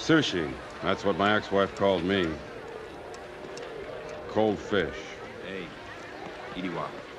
Sushi. That's what my ex-wife called me. Cold fish. Hey, Iriwa.